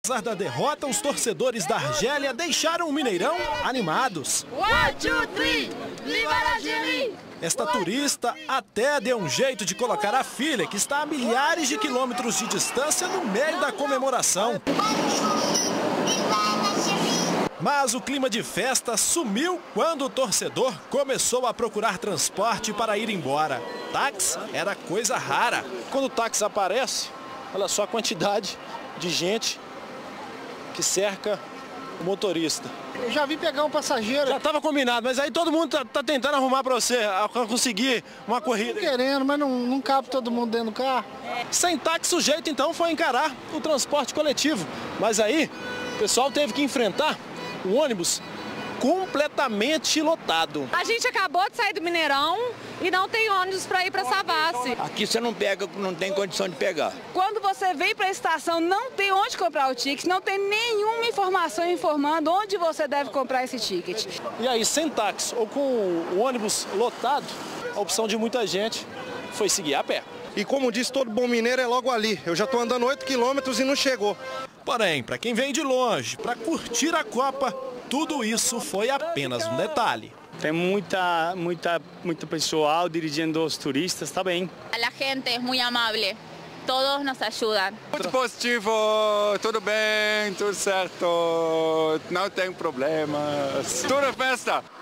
Apesar da derrota, os torcedores da Argélia deixaram o Mineirão animados. 1, 2, 3, viva a Algérie! Esta turista até deu um jeito de colocar a filha, que está a milhares de quilômetros de distância, no meio da comemoração. Mas o clima de festa sumiu quando o torcedor começou a procurar transporte para ir embora. Táxi era coisa rara. Quando o táxi aparece, olha só a quantidade de gente que cerca o motorista. Eu já vi pegar um passageiro. Já estava combinado, mas aí todo mundo tá tentando arrumar para você conseguir uma corrida. Querendo, mas não cabe todo mundo dentro do carro. Sem táxi, o jeito então foi encarar o transporte coletivo. Mas aí o pessoal teve que enfrentar um ônibus completamente lotado. A gente acabou de sair do Mineirão e não tem ônibus para ir para Savassi. Aqui você não pega, não tem condição de pegar. Quando você vem para a estação, não tem onde comprar o ticket, não tem nenhuma informação informando onde você deve comprar esse ticket. E aí, sem táxi ou com o ônibus lotado, a opção de muita gente foi seguir a pé. E como disse todo bom mineiro, é logo ali. Eu já estou andando 8 quilômetros e não chegou. Porém, para quem vem de longe, para curtir a Copa, tudo isso foi apenas um detalhe. Tem muito pessoal dirigindo os turistas, tá bem. A gente é muito amável, todos nos ajudam. Muito positivo, tudo bem, tudo certo, não tem problemas, tudo festa.